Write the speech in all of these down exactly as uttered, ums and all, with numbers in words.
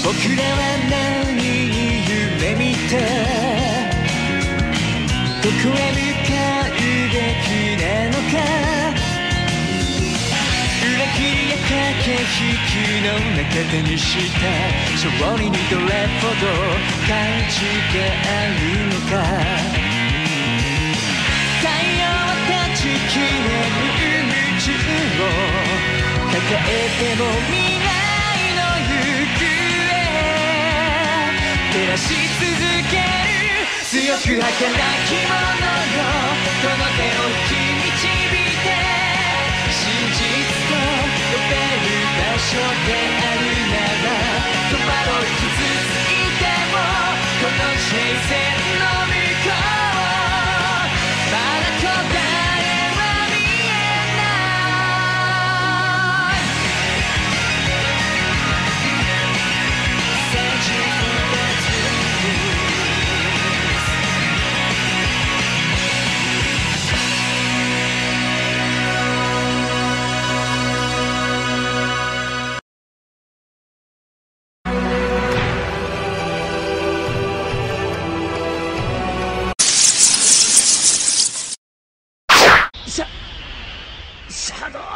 僕らは何に夢見てどこへ向かうべきなのか裏切りや駆け引きの中手にした勝利にどれほど価値があるのか太陽は断ち切れる宇宙を抱えても未来の行方照らし続ける強く儚きものよこの手を引き導いて真実と呼べる場所であるなら戸惑い傷ついてもこの平線の向こうまだ答えは見えないシャシャドウ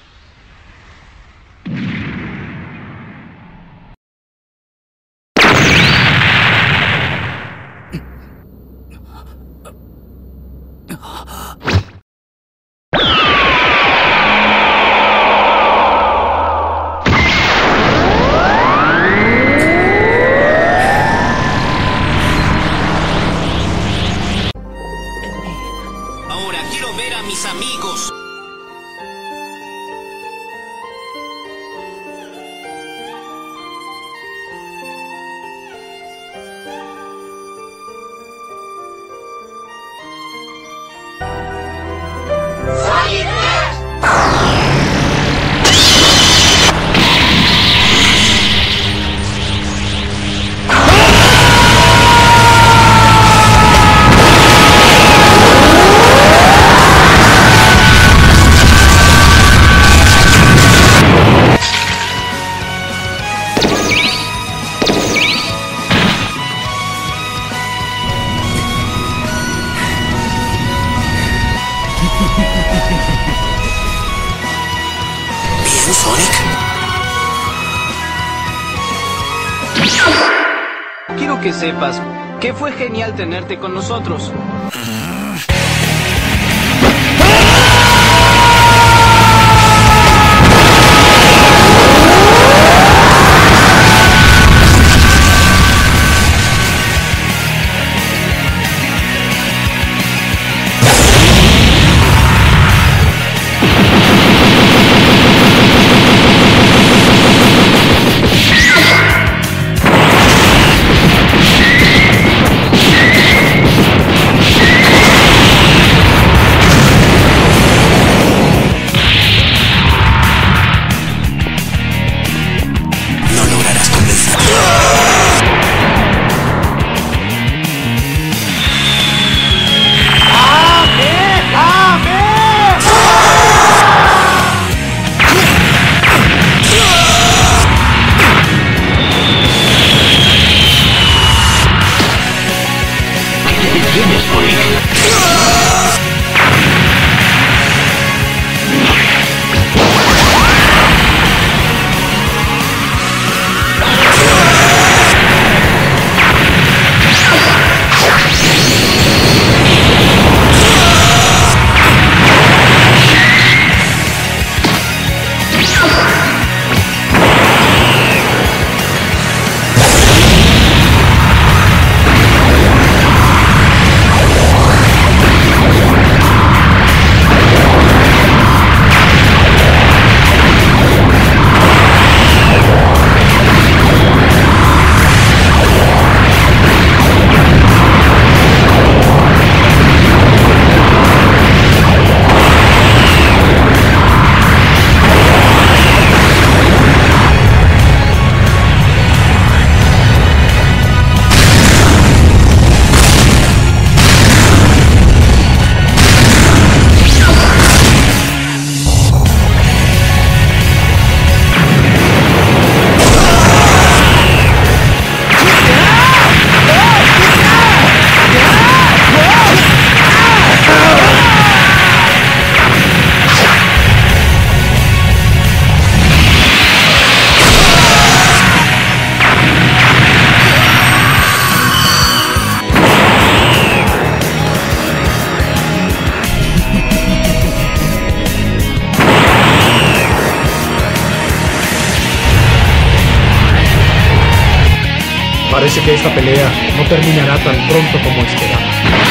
Ahora quiero ver a mis amigos. Bien, Sonic. Quiero que sepas que fue genial tenerte con nosotros. Parece que esta pelea no terminará tan pronto como esperaba.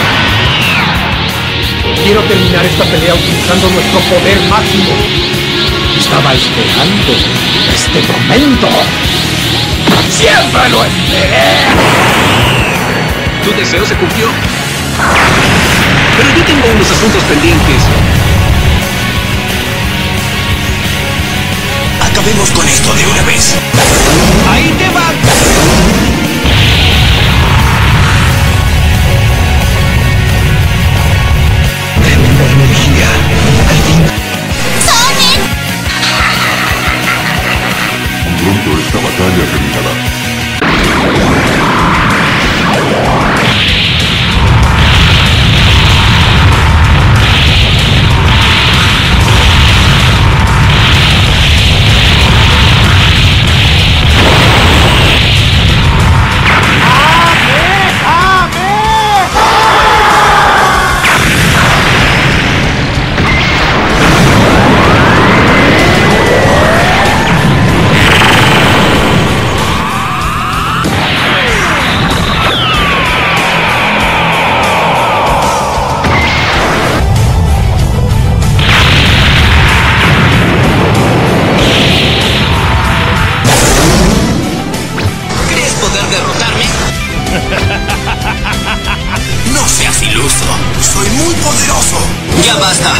Quiero terminar esta pelea utilizando nuestro poder máximo. Estaba esperando este momento. ¡Siempre lo esperé! ¿Tu deseo se cumplió? Pero yo tengo unos asuntos pendientes. Acabemos con esto de una vez. ¡Ahí te va! Tremenda energía. Al fin. Pronto esta batalla terminará. ¿Crees poder derrotarme? No seas iluso. Soy muy poderoso. Ya basta.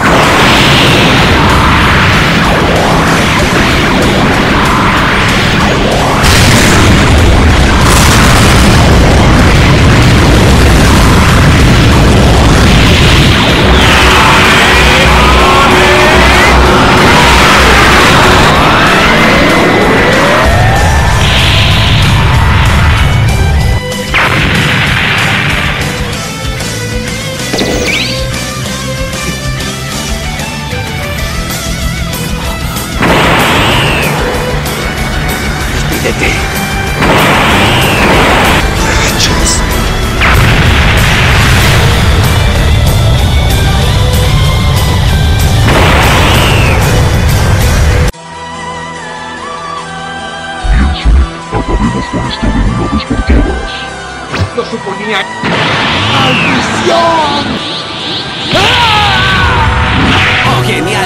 Despídete. Rayos. Acabemos con esto de una vez por todas. Lo suponía. ¡Oh, genial!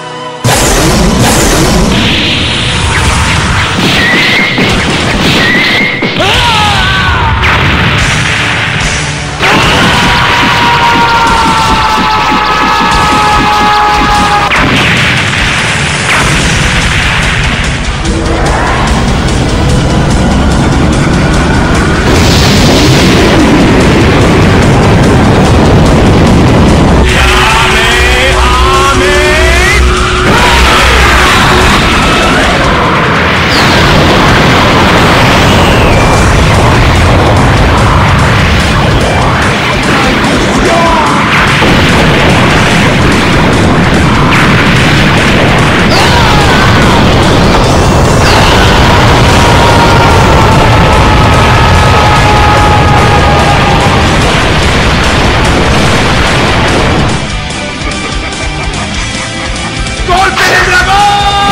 ¡Golpe del dragón!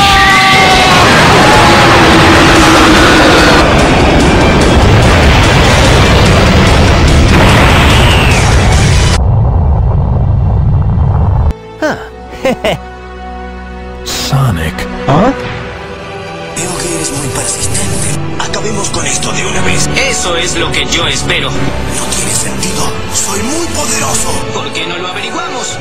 Sonic. Veo que eres muy persistente. Acabemos con esto de una vez. Eso es lo que yo espero. No tiene sentido. Soy muy poderoso. ¿Por qué no lo averiguamos?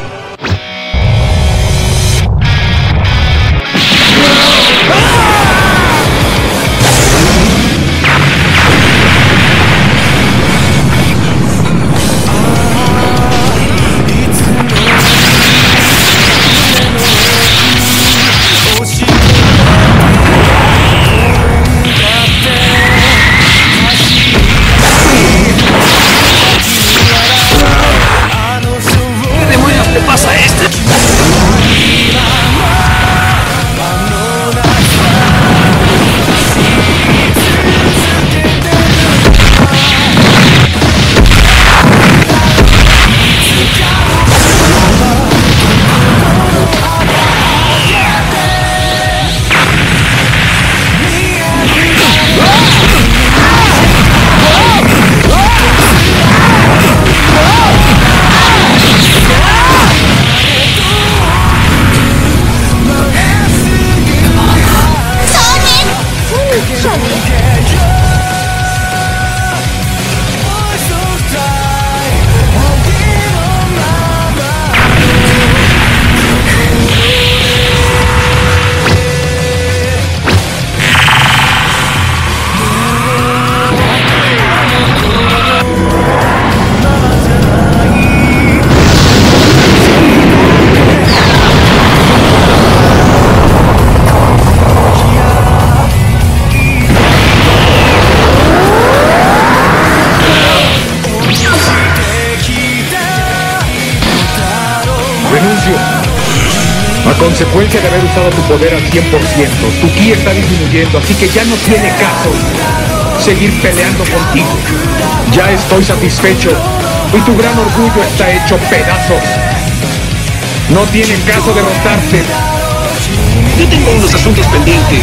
consecuencia de haber usado tu poder al cien por ciento, tu ki está disminuyendo, así que ya no tiene caso seguir peleando contigo. Ya estoy satisfecho y tu gran orgullo está hecho pedazos. No tiene caso derrotarte. Yo tengo unos asuntos pendientes.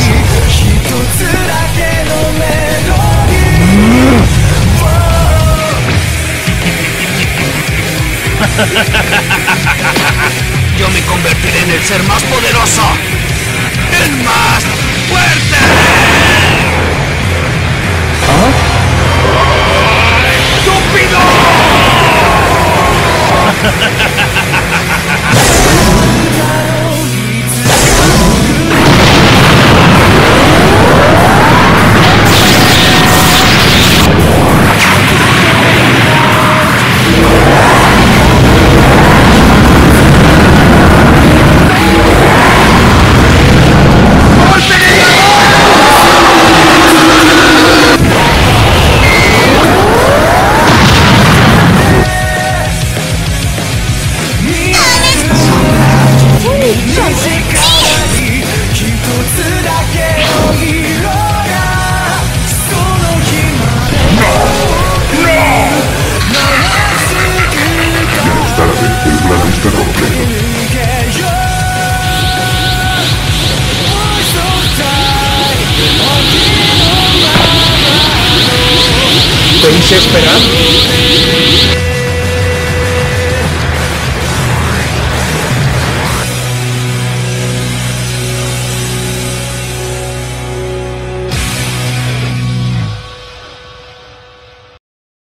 Yo me convertiré en el ser más poderoso, el más fuerte. ¿Ah? ¡Estúpido! Te hice esperar.